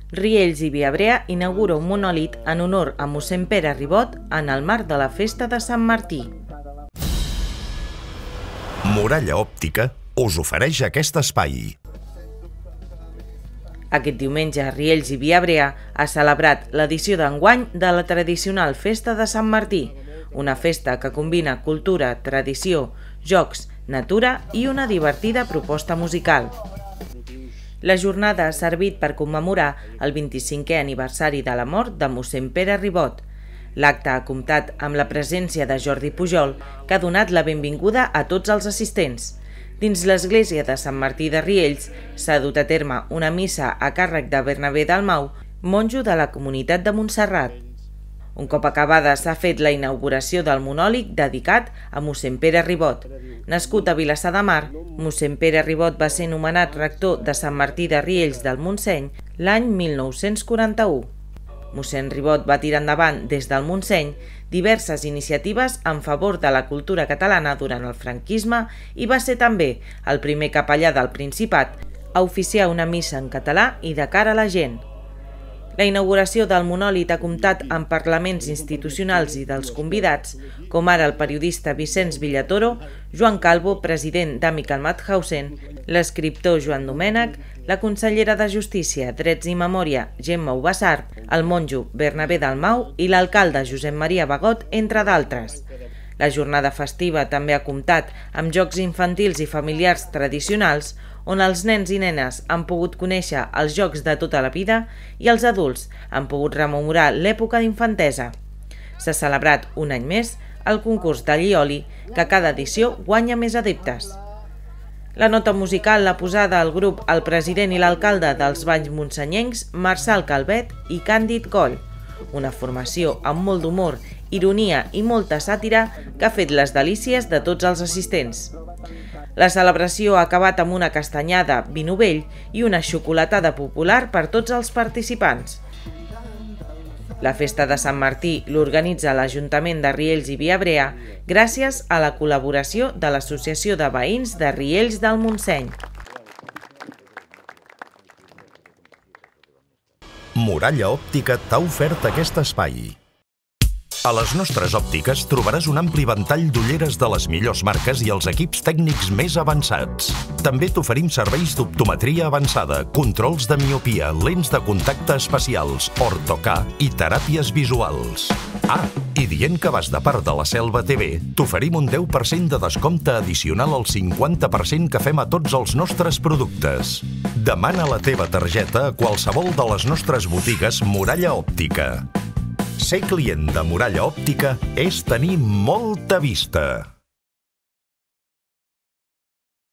Riells i Viabrea inaugura un monòlit en honor a mossèn Pere Ribot en el marc de la festa de Sant Martí. Muralla Òptica us ofereix aquest espai. Aquest diumenge, Riells i Viabrea ha celebrat l'edició d'enguany de la tradicional Festa de Sant Martí, una festa que combina cultura, tradició, jocs, natura i una divertida proposta musical. La jornada ha servit per commemorar el 25è aniversari de la mort de mossèn Pere Ribot. L'acte ha comptat amb la presència de Jordi Pujol, que ha donat la benvinguda a tots els assistents. Dins l'església de Sant Martí de Riells s'ha dut a terme una missa a càrrec de Bernabé Dalmau, monjo de la comunitat de Montserrat. Un cop acabada s'ha fet la inauguració del monòlit dedicat a mossèn Pere Ribot. Nascut a Vilassar de Mar, mossèn Pere Ribot va ser nomenat rector de Sant Martí de Riells del Montseny l'any 1941. Mossèn Ribot va tirar endavant des del Montseny diverses iniciatives en favor de la cultura catalana durant el franquisme i va ser també el primer capellà del Principat a oficiar una missa en català i de cara a la gent. La inauguració del monòlit ha comptat amb parlaments institucionals i dels convidats, com ara el periodista Vicenç Villatoro, Joan Calvo, president d'Amical Mauthausen, l'escriptor Joan Domènech, la consellera de Justícia, Drets i Memòria, Gemma Ubassar, el monjo Bernabé Dalmau i l'alcalde Josep Maria Bagot, entre d'altres. La jornada festiva també ha comptat amb jocs infantils i familiars tradicionals, on els nens i nenes han pogut conèixer els jocs de tota la vida i els adults han pogut rememorar l'època d'infantesa. S'ha celebrat un any més el concurs de Llioli, que cada edició guanya més adeptes. La nota musical l'ha posada el grup el president i l'alcalde dels Valls Montsenyencs, Marçal Calvet i Càndid Coll, una formació amb molt d'humor, ironia i molta sàtira que ha fet les delícies de tots els assistents. La celebració ha acabat amb una castanyada, vi novell i una xocolatada popular per tots els participants. La festa de Sant Martí l'organitza l'Ajuntament de Riells i Viabrea gràcies a la col·laboració de l'Associació de Veïns de Riells del Montseny. Muralla Òptica t'ha ofert aquest espai. A les nostres òptiques trobaràs un ampli ventall d'ulleres de les millors marques i els equips tècnics més avançats. També t'oferim serveis d'optometria avançada, controls de miopia, lents de contacte especials, ortocà i teràpies visuals. Ah, i dient que vas de part de la Selva TV, t'oferim un 10% de descompte addicional al 50% que fem a tots els nostres productes. Demana la teva targeta a qualsevol de les nostres botigues Muralla Òptica. Ser client de Muralla Òptica és tenir molta vista.